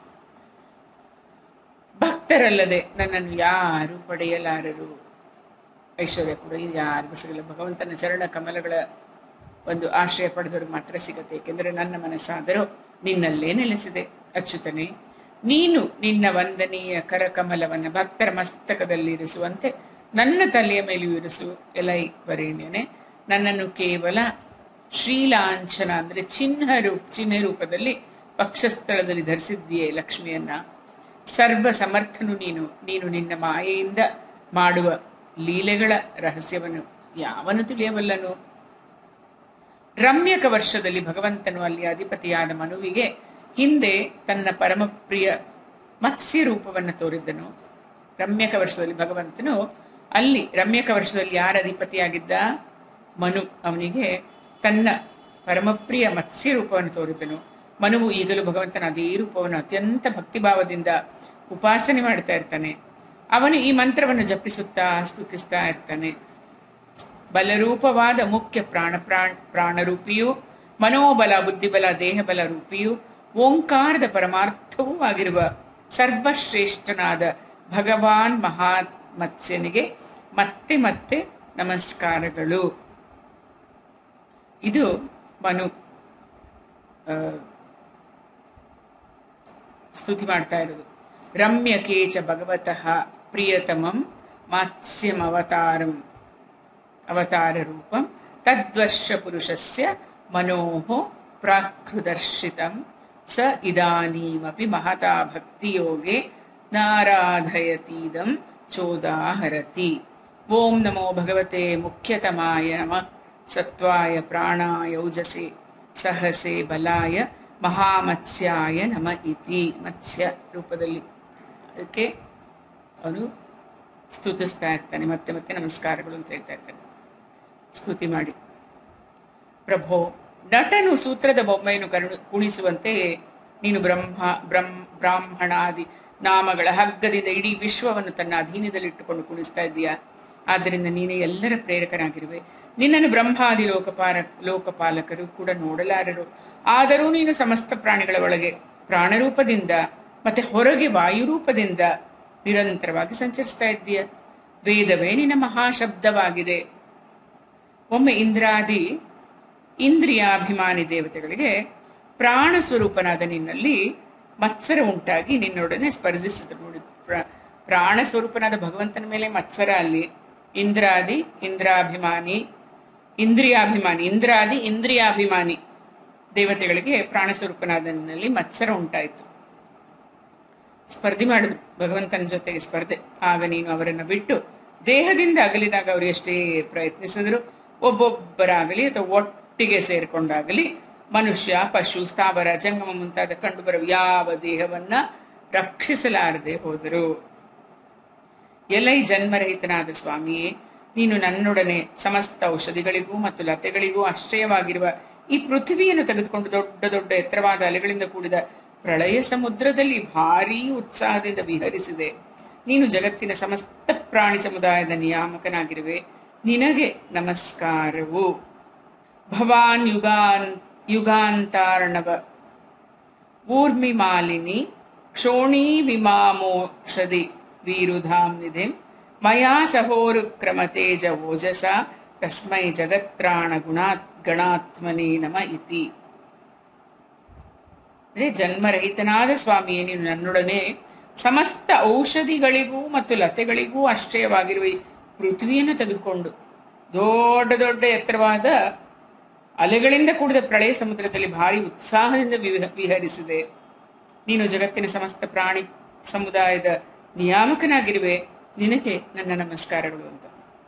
ಭಕ್ತರಲ್ಲದೆ ನನ್ನನ್ನು ಯಾರು ಪಡೆಯಲಾರರು. ಐಶ್ವರ್ಯ ಕೂಡ ಯಾರಿಗೂ ಸಿಗಲ್ಲ. ಭಗವಂತನ ಚರಣ ಕಮಲಗಳ ಒಂದು ಆಶ್ರಯ ಪಡೆದವರು ಮಾತ್ರ ಸಿಗತ್ತೆ. ಏಕೆಂದರೆ ನನ್ನ ಮನಸ್ಸಾದರೂ ನಿನ್ನಲ್ಲೇ ನೆಲೆಸಿದೆ. ಅಚ್ಯುತನೇ, ನೀನು ನಿನ್ನ ವಂದನೀಯ ಕರಕಮಲವನ್ನು ಭಕ್ತರ ಮಸ್ತಕದಲ್ಲಿ ಇರಿಸುವಂತೆ ನನ್ನ ತಲೆಯ ಮೇಲೂ ಇರಿಸು ಎಲೈ ವರೇಣ್ಯನೆ. ನನ್ನನ್ನು ಕೇವಲ ಶ್ರೀಲಾಂಛನ ಅಂದ್ರೆ ಚಿಹ್ನ ರೂಪ ಚಿಹ್ನೆ ರೂಪದಲ್ಲಿ ಪಕ್ಷಸ್ಥಳದಲ್ಲಿ ಧರಿಸಿದ್ದೀಯೇ ಲಕ್ಷ್ಮಿಯನ್ನ. ಸರ್ವ ಸಮರ್ಥನು ನೀನು. ನೀನು ನಿನ್ನ ಮಾಯೆಯಿಂದ ಮಾಡುವ ಲೀಲೆಗಳ ರಹಸ್ಯವನ್ನು ಯಾವನು ತಿಳಿಯಬಲ್ಲನು? ರಮ್ಯಕ ವರ್ಷದಲ್ಲಿ ಭಗವಂತನು ಅಲ್ಲಿ ಅಧಿಪತಿಯಾದ ಮನುವಿಗೆ ಹಿಂದೆ ತನ್ನ ಪರಮಪ್ರಿಯ ಮತ್ಸ್ಯ ರೂಪವನ್ನು ತೋರಿದ್ದನು. ರಮ್ಯಕ ವರ್ಷದಲ್ಲಿ ಭಗವಂತನು ಅಲ್ಲಿ ರಮ್ಯಕ ವರ್ಷದಲ್ಲಿ ಯಾರ ಅಧಿಪತಿಯಾಗಿದ್ದ? ಮನು. ಅವನಿಗೆ ತನ್ನ ಪರಮಪ್ರಿಯ ಮತ್ಸ್ಯ ರೂಪವನ್ನು ತೋರಿದ್ದನು. ಮನುವು ಈಗಲೂ ಭಗವಂತನ ಅದೇ ರೂಪವನ್ನು ಅತ್ಯಂತ ಭಕ್ತಿಭಾವದಿಂದ ಉಪಾಸನೆ ಮಾಡ್ತಾ ಇರ್ತಾನೆ. ಅವನು ಈ ಮಂತ್ರವನ್ನು ಜಪಿಸುತ್ತಾ ಸ್ತುತಿಸ್ತಾ ಇರ್ತಾನೆ. ಬಲರೂಪವಾದ ಮುಖ್ಯ ಪ್ರಾಣ ಪ್ರಾಣ ಪ್ರಾಣರೂಪಿಯು, ಮನೋಬಲ ಬುದ್ಧಿಬಲ ದೇಹಬಲ ರೂಪಿಯು, ಓಂಕಾರದ ಪರಮಾರ್ಥವೂ ಆಗಿರುವ ಸರ್ವಶ್ರೇಷ್ಠನಾದ ಭಗವಾನ್ ಮಹಾಮತ್ಸ್ಯನಿಗೆ ಮತ್ತೆ ಮತ್ತೆ ನಮಸ್ಕಾರಗಳು. ಇದು ಮನು ಸ್ತುತಿ ಮಾಡ್ತಾ ಇರೋದು. ರಮ್ಯಕೇಚ ಭಗವತಃ ಪ್ರಿಯತಮಂ ಮಾತ್ಸ್ಯಂ ಅವತಾರಂ ಅವತಾರ ರೂಪಂ ತದ್ವರ್ಷ ಪುರುಷಸ್ಯ ಮನೋಃ ಪ್ರಾಕೃದರ್ಶಿತಂ ಸ ಇದಾನೀಮಪಿ ಮಹತಾ ಭಕ್ತಿಯೋಗೆ ನಾರಾಧಯತೀದಂ ಚೋದಾಹರತಿ. ಓಂ ನಮೋ ಭಗವತೆ ಮುಖ್ಯತಮಾಯ ನಮಃ ಸತ್ವಾಯ ಪ್ರಾಣಾಯ ಔಜಸೆ ಸಹಸೆ ಬಲಾಯ ಮಹಾಮತ್ಸ್ಯಾಯ ನಮ ಇತಿ. ಮತ್ಸ್ಯ ರೂಪದಲ್ಲಿ ಅದಕ್ಕೆ ಅವನು ಸ್ತುತಿಸ್ತಾ ಇರ್ತಾನೆ. ಮತ್ತೆ ಮತ್ತೆ ನಮಸ್ಕಾರಗಳು ಅಂತ ಹೇಳ್ತಾ ಇರ್ತಾನೆ ಸ್ತುತಿ ಮಾಡಿ. ಪ್ರಭೋ, ನಟನು ಸೂತ್ರದ ಬೊಮ್ಮೆಯನ್ನು ಕರುಣು ಕುಣಿಸುವಂತೆ ನೀನು ಬ್ರಹ್ಮ ಬ್ರಹ್ಮ ಬ್ರಾಹ್ಮಣಾದಿ ನಾಮಗಳ ಹಗ್ಗದಿಂದ ಇಡೀ ವಿಶ್ವವನ್ನು ತನ್ನ ಅಧೀನದಲ್ಲಿಟ್ಟುಕೊಂಡು ಕುಣಿಸ್ತಾ ಇದ್ದೀಯಾ. ಆದ್ದರಿಂದ ನೀನೇ ಎಲ್ಲರ ಪ್ರೇರಕನಾಗಿರುವೆ. ನಿನ್ನನ್ನು ಬ್ರಹ್ಮಾದಿ ಲೋಕಪಾಲ ಲೋಕಪಾಲಕರು ಕೂಡ ನೋಡಲಾರರು. ಆದರೂ ನೀನು ಸಮಸ್ತ ಪ್ರಾಣಿಗಳ ಒಳಗೆ ಪ್ರಾಣರೂಪದಿಂದ ಮತ್ತೆ ಹೊರಗೆ ವಾಯುರೂಪದಿಂದ ನಿರಂತರವಾಗಿ ಸಂಚರಿಸ್ತಾ ಇದ್ದೀಯ. ವೇದವೇ ನಿನ್ನ ಮಹಾಶಬ್ದವಾಗಿದೆ. ಒಮ್ಮೆ ಇಂದ್ರಾದಿ ಇಂದ್ರಿಯಾಭಿಮಾನಿ ದೇವತೆಗಳಿಗೆ ಪ್ರಾಣ ಸ್ವರೂಪನಾದ ನಿನ್ನಲ್ಲಿ ಮತ್ಸರ ಉಂಟಾಗಿ ನಿನ್ನೊಡನೆ ಸ್ಪರ್ಧಿಸಿದರು. ನೋಡಿ, ಪ್ರಾಣ ಸ್ವರೂಪನಾದ ಭಗವಂತನ ಮೇಲೆ ಮತ್ಸರ. ಅಲ್ಲಿ ಇಂದ್ರಾದಿ ಇಂದ್ರಾಭಿಮಾನಿ ಇಂದ್ರಿಯಾಭಿಮಾನಿ ಇಂದ್ರಾದಿ ಇಂದ್ರಿಯಾಭಿಮಾನಿ ದೇವತೆಗಳಿಗೆ ಪ್ರಾಣ ಸ್ವರೂಪನಾದನಲ್ಲಿ ಮತ್ಸರ ಉಂಟಾಯಿತು. ಸ್ಪರ್ಧೆ ಮಾಡಿದ್ರು ಭಗವಂತನ ಜೊತೆಗೆ ಸ್ಪರ್ಧೆ. ಆಗ ನೀನು ಅವರನ್ನು ಬಿಟ್ಟು ದೇಹದಿಂದ ಅಗಲಿದಾಗ ಅವರು ಎಷ್ಟೇ ಪ್ರಯತ್ನಿಸಿದ್ರು ಒಬ್ಬೊಬ್ಬರಾಗಲಿ ಅಥವಾ ಒಟ್ಟಿಗೆ ಸೇರ್ಕೊಂಡಾಗಲಿ ಮನುಷ್ಯ, ಪಶು, ಸ್ಥಾವರ, ಜಂಗಮ ಮುಂತಾದ ಕಂಡುಬರುವ ಯಾವ ದೇಹವನ್ನ ರಕ್ಷಿಸಲಾರದೆ ಹೋದರು. ಎಲೈ ಜನ್ಮರಹಿತನಾದ ಸ್ವಾಮಿಯೇ, ನೀನು ನನ್ನೊಡನೆ ಸಮಸ್ತ ಔಷಧಿಗಳಿಗೂ ಮತ್ತು ಲತೆಗಳಿಗೂ ಆಶ್ರಯವಾಗಿರುವ ಈ ಪೃಥ್ವಿಯನ್ನು ತೆಗೆದುಕೊಂಡು ದೊಡ್ಡ ದೊಡ್ಡ ಎತ್ತರವಾದ ಅಲೆಗಳಿಂದ ಕೂಡಿದ ಪ್ರಳಯ ಸಮುದ್ರದಲ್ಲಿ ಭಾರೀ ಉತ್ಸಾಹದಿಂದ ವಿಹರಿಸಿದೆ. ನೀನು ಜಗತ್ತಿನ ಸಮಸ್ತ ಪ್ರಾಣಿ ಸಮುದಾಯದ ನಿಯಾಮಕನಾಗಿರುವೆ. ನಿನಗೆ ನಮಸ್ಕಾರವು. ಭವಾನ್ ಯುಗಾನ್ ಯುಗಾಂತಾರ್ಣವ ಊರ್ಮಿ ಮಾಲಿನಿ ಕ್ಷೋಣೀ ವಿಮಾಮೋಷಧಿ ವೀರುಧಾಂ ನಿಧಿಂ ಮಯಾ ಸಹೋರು ಕ್ರಮತೇಜ ಓಜಸ ತಸ್ಮೈ ಜಗತ್ರಾಣ ಗುಣಾತ್ ಗಣಾತ್ಮನೇ ನಮ ಇತಿ. ಅಂದ್ರೆ ಜನ್ಮರಹಿತನಾದ ಸ್ವಾಮಿಯೇ, ನೀನು ನನ್ನೊಡನೆ ಸಮಸ್ತ ಔಷಧಿಗಳಿಗೂ ಮತ್ತು ಲತೆಗಳಿಗೂ ಆಶ್ರಯವಾಗಿರುವ ಈ ಪೃಥ್ವಿಯನ್ನು ತೆಗೆದುಕೊಂಡು ದೊಡ್ಡ ದೊಡ್ಡ ಎತ್ತರವಾದ ಅಲೆಗಳಿಂದ ಕೂಡಿದ ಪ್ರಳಯ ಸಮುದ್ರದಲ್ಲಿ ಭಾರಿ ಉತ್ಸಾಹದಿಂದ ವಿಹರಿಸಿದೆ. ನೀನು ಜಗತ್ತಿನ ಸಮಸ್ತ ಪ್ರಾಣಿ ಸಮುದಾಯದ ನಿಯಾಮಕನಾಗಿರುವೆ. ನಿನಗೆ ನನ್ನ ನಮಸ್ಕಾರಗಳು ಅಂತ.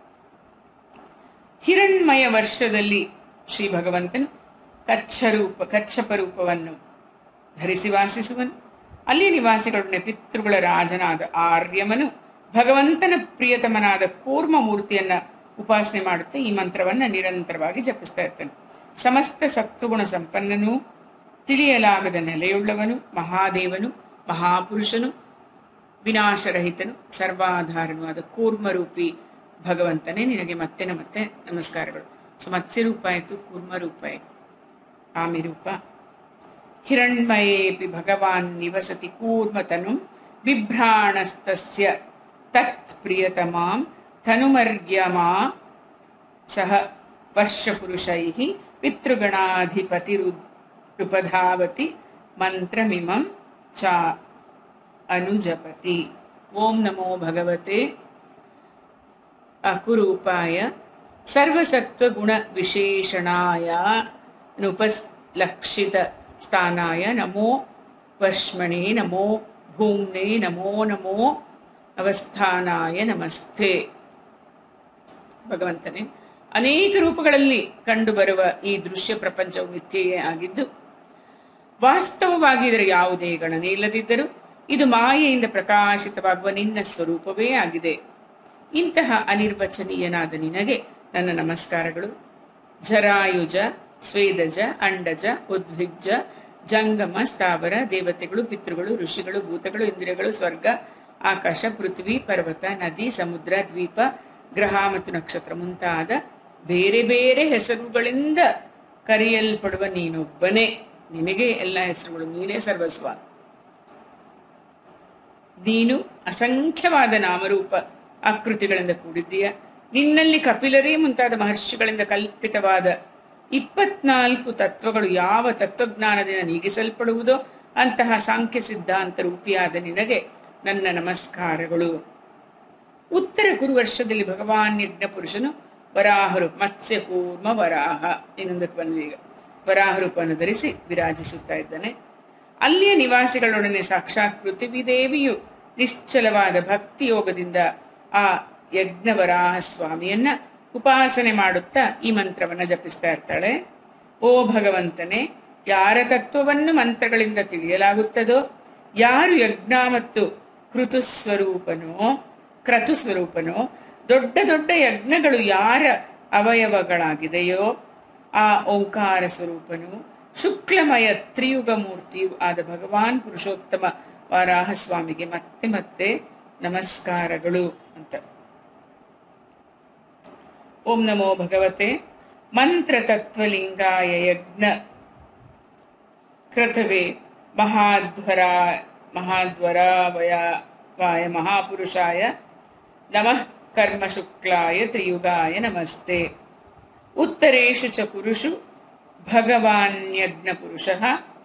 ಹಿರಣ್ಮಯ ವರ್ಷದಲ್ಲಿ ಶ್ರೀ ಭಗವಂತನು ಕಚ್ಚರೂಪ ಕಚ್ಚಪ ರೂಪವನ್ನು ಧರಿಸಿ ವಾಸಿಸುವನು. ಅಲ್ಲಿ ನಿವಾಸಿಗಳೊಡನೆ ಪಿತೃಗಳ ರಾಜನಾದ ಆರ್ಯಮನು ಭಗವಂತನ ಪ್ರಿಯತಮನಾದ ಕೂರ್ಮ ಮೂರ್ತಿಯನ್ನ ಉಪಾಸನೆ ಮಾಡುತ್ತಾ ಈ ಮಂತ್ರವನ್ನ ನಿರಂತರವಾಗಿ ಜಪಿಸ್ತಾ ಇರ್ತಾನೆ. ಸಮಸ್ತ ಸತ್ವಗುಣ ಸಂಪನ್ನನು, ತಿಳಿಯಲಾಗದ ನೆಲೆಯುಳ್ಳವನು, ಮಹಾದೇವನು, ಮಹಾಪುರುಷನು, ವಿನಾಶರಹಿತನು, ಸರ್ವಾಧಾರನು ಆದ ಕೂರ್ಮರೂಪಿ ಭಗವಂತನೇ ನಿನಗೆ ಮತ್ತೆ ಮತ್ತೆ ನಮಸ್ಕಾರಗಳು. ಸೊ ಮತ್ಸ್ಯ ರೂಪ ಆಯಿತು, ಕೂರ್ಮ ರೂಪ ಆಯಿತು, ಆಮಿ ರೂಪ. ಹಿರಣ್ಮಯೇಪಿ ಭಗವಾನ್ ನಿವಸತಿ ಕೂರ್ಮತನು ಬಿಭ್ರಾಣಸ್ತಸ್ಯ ತತ್ ಪ್ರಿಯತಮಾಂ ತನುಮರ್ಯಮಾ ಸಹ ವರ್ಷಪುರುಷೈಃ ಪಿತೃಗಣಾಧಿಪತಿರುಪಧಾವತಿ ಮಂತ್ರಮಿಮಂ ಚ ಅನುಜಪತಿ. ಓಂ ನಮೋ ಭಗವತೆ ಅಕುರೂಪಾಯ ಸರ್ವಸತ್ವಗುಣ ವಿಶೇಷಣಾಯ ನುಪಲಕ್ಷಿತ ಸ್ಥಾನಾಯ ನಮೋ ವರ್ಷ್ಮಣೆ ನಮೋ ಭೂಮ್ನೆ ನಮೋ ನಮೋ ಅವಸ್ಥಾನಾಯ ನಮಸ್ತೆ. ಭಗವಂತನೇ, ಅನೇಕ ರೂಪಗಳಲ್ಲಿ ಕಂಡುಬರುವ ಈ ದೃಶ್ಯ ಪ್ರಪಂಚವು ಮಿಥ್ಯೆಯೇ ಆಗಿದ್ದು, ವಾಸ್ತವವಾಗಿ ಇದರ ಯಾವುದೇ ಗಣನೆ ಇಲ್ಲದಿದ್ದರೂ ಇದು ಮಾಯೆಯಿಂದ ಪ್ರಕಾಶಿತವಾಗುವ ನಿನ್ನ ಸ್ವರೂಪವೇ ಆಗಿದೆ. ಇಂತಹ ಅನಿರ್ವಚನೀಯನಾದ ನಿನಗೆ ನನ್ನ ನಮಸ್ಕಾರಗಳು. ಜರಾಯುಜ, ಸ್ವೇದಜ, ಅಂಡಜ, ಉದ್ವಿಗ್ಜ, ಜಂಗಮ, ಸ್ಥಾವರ, ದೇವತೆಗಳು, ಪಿತೃಗಳು, ಋಷಿಗಳು, ಭೂತಗಳು, ಇಂದ್ರಿಯಗಳು, ಸ್ವರ್ಗ, ಆಕಾಶ, ಪೃಥ್ವಿ, ಪರ್ವತ, ನದಿ, ಸಮುದ್ರ, ದ್ವೀಪ, ಗ್ರಹ ಮತ್ತು ನಕ್ಷತ್ರ ಮುಂತಾದ ಬೇರೆ ಬೇರೆ ಹೆಸರುಗಳಿಂದ ಕರೆಯಲ್ಪಡುವ ನೀನೊಬ್ಬನೇ. ನಿನಗೆ ಎಲ್ಲ ಹೆಸರುಗಳು, ನೀನೇ ಸರ್ವಸ್ವ. ನೀನು ಅಸಂಖ್ಯವಾದ ನಾಮರೂಪ ಆಕೃತಿಗಳಿಂದ ಕೂಡಿದ್ದೀಯ. ನಿನ್ನಲ್ಲಿ ಕಪಿಲರೇ ಮುಂತಾದ ಮಹರ್ಷಿಗಳಿಂದ ಕಲ್ಪಿತವಾದ ಇಪ್ಪತ್ನಾಲ್ಕು ತತ್ವಗಳು ಯಾವ ತತ್ವಜ್ಞಾನದಿಂದ ನೀಗಿಸಲ್ಪಡುವುದೋ ಅಂತಹ ಸಾಂಖ್ಯ ಸಿದ್ಧಾಂತ ರೂಪಿಯಾದ ನಿನಗೆ ನನ್ನ ನಮಸ್ಕಾರಗಳು. ಉತ್ತರ ಕುರುವರ್ಷದಲ್ಲಿ ಭಗವಾನ್ ಯಜ್ಞ ಪುರುಷನು ವರಾಹರು ಮತ್ಸ್ಯ ಕೂರ್ಮ ವರಾಹ ಇನ್ನೊಂದು ಬಂದೀಗ ವರಾಹ ರೂಪವನ್ನು ಧರಿಸಿ ವಿರಾಜಿಸುತ್ತಾ ಇದ್ದಾನೆ. ಅಲ್ಲಿಯ ನಿವಾಸಿಗಳೊಡನೆ ಸಾಕ್ಷಾತ್ ಪೃಥ್ವಿ ದೇವಿಯು ನಿಶ್ಚಲವಾದ ಭಕ್ತಿ ಯೋಗದಿಂದ ಆ ಯಜ್ಞವರಾಹ ಸ್ವಾಮಿಯನ್ನ ಉಪಾಸನೆ ಮಾಡುತ್ತಾ ಈ ಮಂತ್ರವನ್ನ ಜಪಿಸ್ತಾ ಇರ್ತಾಳೆ. ಓ ಭಗವಂತನೇ, ಯಾರ ತತ್ವವನ್ನು ಮಂತ್ರಗಳಿಂದ ತಿಳಿಯಲಾಗುತ್ತದೋ, ಯಾರು ಯಜ್ಞ ಮತ್ತು ಕೃತುಸ್ವರೂಪನೋ ಕ್ರತುಸ್ವರೂಪನೋ, ದೊಡ್ಡ ದೊಡ್ಡ ಯಜ್ಞಗಳು ಯಾರ ಅವಯವಗಳಾಗಿದೆಯೋ ಆ ಓಂಕಾರ ಸ್ವರೂಪನು, ಶುಕ್ಲಮಯ ತ್ರಿಯುಗ ಮೂರ್ತಿಯು ಆದ ಭಗವಾನ್ ಪುರುಷೋತ್ತಮ ವರಾಹ ಸ್ವಾಮಿಗೆ ಮತ್ತೆ ಮತ್ತೆ ನಮಸ್ಕಾರಗಳು ಅಂತ. ಓಂ ನಮೋ ಭಗವತೆ ಮಂತ್ರ ತತ್ವಲಿಂಗಾಯ ಯಜ್ಞ ಕ್ರತವೇ ಮಹಾಧ್ವರ ಮಹಾಧ್ವರಾವಯ ವಾಯ ಮಹಾಪುರುಷಾಯ ನಮಃ ಕರ್ಮ ಶುಕ್ಲಾಯ ತ್ರಿಯುಗಾಯ ನಮಸ್ತೆ. ಉತ್ತರೇಷು ಚ ಕುರುಷು ಭಗವಾನ್ಯಜ್ಞ ಪುರುಷಃ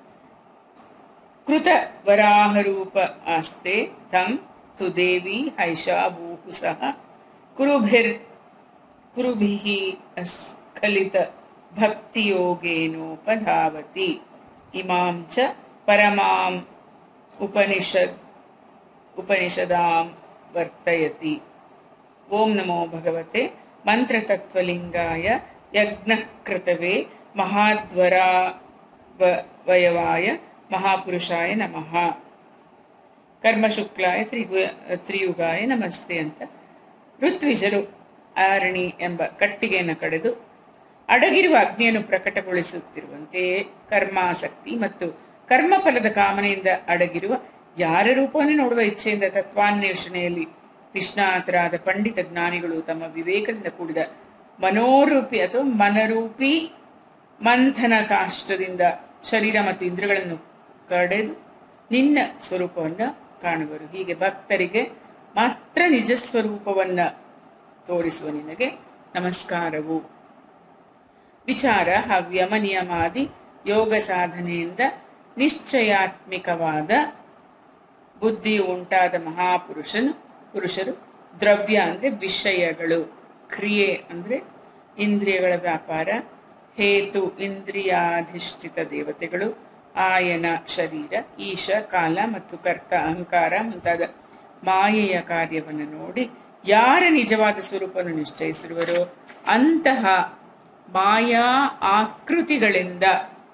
ಕೃತ ವರಾಹರೂಪ ಆಸ್ತೆ ತಂ ತು ದೇವಿ ಹೈಷಾ ಭೂಹು ಸಹ ಕುರುಭಿರ್ ಕುರುಭಿಃ ಅಸ್ಖಲಿತ ಭಕ್ತಿಯೋಗೇನೋಪಧಾವತಿ ಇಮಾಂ ಚ ಪರಮಾಂ ಉಪನಿಷದ್ ಉಪನಿಷದಾಂ ವರ್ತಯತಿ. ಓಂ ನಮೋ ಭಗವತೆ ಮಂತ್ರತತ್ವಲಿಂಗಾಯ ಯಜ್ಞಕೃತವೇ ಮಹಾಧ್ವರಾವಯವಾಯ ಮಹಾಪುರುಷಾಯ ನಮಃ ಕರ್ಮಶುಕ್ಲಾಯ ತ್ರಿಗು ತ್ರಿಯುಗಾಯ ನಮಸ್ತೆ ಅಂತ ಋತ್ವಿಜರು ಆರಣಿ ಎಂಬ ಕಟ್ಟಿಗೆಯನ್ನು ಕಡೆದು ಅಡಗಿರುವ ಅಗ್ನಿಯನ್ನು ಪ್ರಕಟಗೊಳಿಸುತ್ತಿರುವಂತೆಯೇ ಕರ್ಮಾಸಕ್ತಿ ಮತ್ತು ಕರ್ಮಫಲದ ಕಾಮನೆಯಿಂದ ಅಡಗಿರುವ ಯಾರ ರೂಪವನ್ನು ನೋಡುವ ಇಚ್ಛೆಯಿಂದ ತತ್ವಾನ್ವೇಷಣೆಯಲ್ಲಿ ನಿಷ್ಣಾತರಾದ ಪಂಡಿತ ಜ್ಞಾನಿಗಳು ತಮ್ಮ ವಿವೇಕದಿಂದ ಕೂಡಿದ ಮನೋರೂಪಿ ಅಥವಾ ಮನರೂಪಿ ಮಂಥನ ಕಾಷ್ಟದಿಂದ ಶರೀರ ಮತ್ತು ಇಂದ್ರಿಯಗಳನ್ನು ಕಡೆದು ನಿನ್ನ ಸ್ವರೂಪವನ್ನು ಕಾಣುವರು. ಹೀಗೆ ಭಕ್ತರಿಗೆ ಮಾತ್ರ ನಿಜ ಸ್ವರೂಪವನ್ನ ತೋರಿಸುವ ನಿನಗೆ ನಮಸ್ಕಾರವು. ವಿಚಾರ ಹಾಗೂ ಯಮ ನಿಯಮಾದಿ ಯೋಗ ಸಾಧನೆಯಿಂದ ನಿಶ್ಚಯಾತ್ಮಿಕವಾದ ಬುದ್ಧಿಯು ಉಂಟಾದ ಮಹಾಪುರುಷನು ಪುರುಷರು ದ್ರವ್ಯ ಅಂದ್ರೆ ವಿಷಯಗಳು, ಕ್ರಿಯೆ ಅಂದ್ರೆ ಇಂದ್ರಿಯಗಳ ವ್ಯಾಪಾರ, ಹೇತು ಇಂದ್ರಿಯಾಧಿಷ್ಠಿತ ದೇವತೆಗಳು, ಆಯನ ಶರೀರ, ಈಶ ಕಾಲ ಮತ್ತು ಕರ್ತ ಅಹಂಕಾರ ಮುಂತಾದ ಮಾಯೆಯ ಕಾರ್ಯವನ್ನು ನೋಡಿ ಯಾರ ನಿಜವಾದ ಸ್ವರೂಪವನ್ನು ನಿಶ್ಚಯಿಸಿರುವರೋ ಅಂತಹ ಮಾಯಾ ಆಕೃತಿಗಳಿಂದ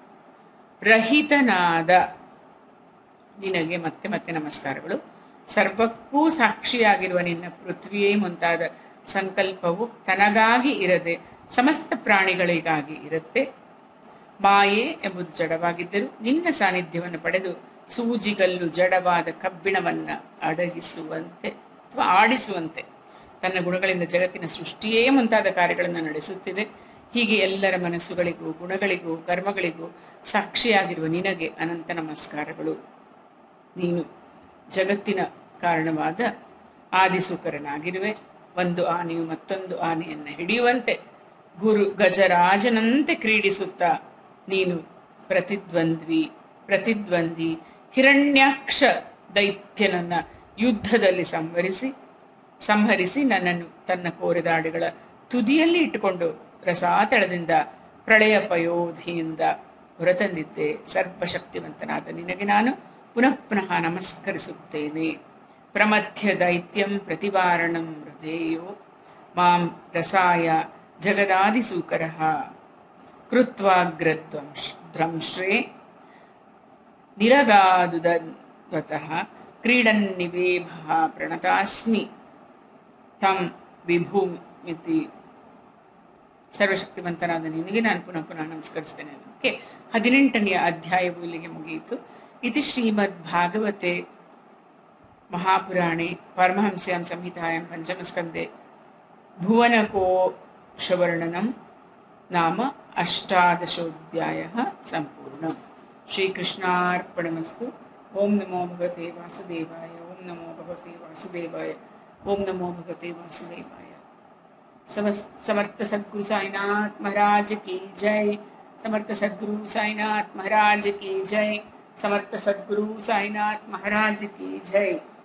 ರಹಿತನಾದ ನಿನಗೆ ಮತ್ತೆ ಮತ್ತೆ ನಮಸ್ಕಾರಗಳು. ಸರ್ವಕ್ಕೂ ಸಾಕ್ಷಿಯಾಗಿರುವ ನಿನ್ನ ಪೃಥ್ವಿಯೇ ಮುಂತಾದ ಸಂಕಲ್ಪವು ತನಗಾಗಿ ಇರದೆ ಸಮಸ್ತ ಪ್ರಾಣಿಗಳಿಗಾಗಿ ಇರುತ್ತೆ. ಮಾಯೆ ಎಂಬುದು ಜಡವಾಗಿದ್ದರೂ ನಿನ್ನ ಸಾನ್ನಿಧ್ಯವನ್ನು ಪಡೆದು ಸೂಜಿಗಲ್ಲು ಜಡವಾದ ಕಬ್ಬಿಣವನ್ನ ಅಡಗಿಸುವಂತೆ ಅಥವಾ ಆಡಿಸುವಂತೆ ತನ್ನ ಗುಣಗಳಿಂದ ಜಗತ್ತಿನ ಸೃಷ್ಟಿಯೇ ಮುಂತಾದ ಕಾರ್ಯಗಳನ್ನು ನಡೆಸುತ್ತಿದೆ. ಹೀಗೆ ಎಲ್ಲರ ಮನಸ್ಸುಗಳಿಗೂ ಗುಣಗಳಿಗೂ ಕರ್ಮಗಳಿಗೂ ಸಾಕ್ಷಿಯಾಗಿರುವ ನಿನಗೆ ಅನಂತ ನಮಸ್ಕಾರಗಳು. ನೀನು ಜಗತ್ತಿನ ಕಾರಣವಾದ ಆದಿಸುಕರನಾಗಿರುವೆ. ಒಂದು ಆನೆಯು ಮತ್ತೊಂದು ಆನೆಯನ್ನು ಹಿಡಿಯುವಂತೆ ಗುರು ಗಜರಾಜನಂತೆ ಕ್ರೀಡಿಸುತ್ತಾ ನೀನು ಪ್ರತಿದ್ವಂದ್ವಿ ಪ್ರತಿದ್ವಂದ್ವಿ ಹಿರಣ್ಯಾಕ್ಷ ದೈತ್ಯನನ್ನ ಯುದ್ಧದಲ್ಲಿ ಸಂವರಿಸಿ ಸಂಹರಿಸಿ ನನ್ನನ್ನು ತನ್ನ ಕೋರೆದಾಡುಗಳ ತುದಿಯಲ್ಲಿ ಇಟ್ಟುಕೊಂಡು ರಸಾತಳದಿಂದ ಪ್ರಳಯ ಪಯೋಧಿಯಿಂದ ಹೊರತಂದಿದ್ದೆ. ಸರ್ವಶಕ್ತಿವಂತನಾದ ನಿನಗೆ ನಾನು ಪುನಃ ಪುನಃ ನಮಸ್ಕರಿಸುತ್ತೇನೆ. ಪ್ರಮಥ್ಯ ದೈತ್ಯಂ ಪ್ರತಿವಾರಣಂ ಹೃದಯೋ ಮಾಂ ರಸಾಯ ಜಗದಾದಿಸೂಕರಃ ಕೃತ್ವಾಗ್ರಧ್ವಂಶ್ರೇ ನಿರಗಾದುದವತಃ ಕ್ರೀಡನ್ನಿವೇಭಃ ಪ್ರಣತಾಸ್ಮಿ ತಂ ವಿಭೂಮಿತಿ. ಸರ್ವಶಕ್ತಿವಂತನಾದ ನಿನಗೆ ನಾನು ಪುನಃ ಪುನಃ ನಮಸ್ಕರಿಸ್ತೇನೆ. ಓಕೆ, ಹದಿನೆಂಟನೆಯ ಅಧ್ಯಾಯವು ಇಲ್ಲಿಗೆ ಮುಗಿಯಿತು. ಇತಿ ಶ್ರೀಮದ್ ಭಾಗವತೆ ಮಹಾಪುರಾಣೆ ಪರಮಹಂಸ್ಯಾಂ ಸಂಹಿತಾಯಾಂ ಪಂಚಮಸ್ಕಂದೆ ಭುವನಕೋಶವರ್ಣನಂ ನಾಮ ಅಷ್ಟಾದಶೋಧ್ಯಾಯಃ ಸಂಪೂರ್ಣಂ. ಶ್ರೀಕೃಷ್ಣಾರ್ಪಣಮಸ್ತು. ಓಂ ನಮೋ ಭಗವತೆ ವಾಸುದೇವಾಯ. ಓಂ ನಮೋ ಭಗವತೆ ವಾಸುದೇವಾಯ. ಓಂ ನಮೋ ಭಗವತೆ ವಾಸುದೇವಾಯ. समर्थ सद्गुरु साईनाथ महाराज की जय. समर्थ सद्गुरु साईनाथ महाराज की जय. समर्थ सद्गुरु साईनाथ महाराज की जय.